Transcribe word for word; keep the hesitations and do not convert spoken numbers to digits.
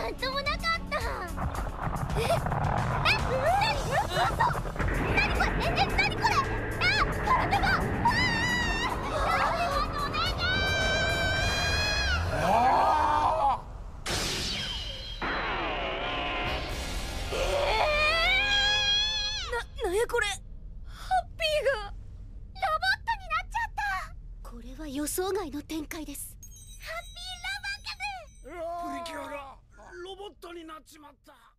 なんともなかった。ええ、なに、嘘、なにこれ、え、え、なにこれ、あ、体が、ああ、お願い。えー、な、なんやこれ、ハッピーがロボットになっちゃった。これは予想外の展開です。ハッピーロボット。 プリキュアがロボットになっちまった。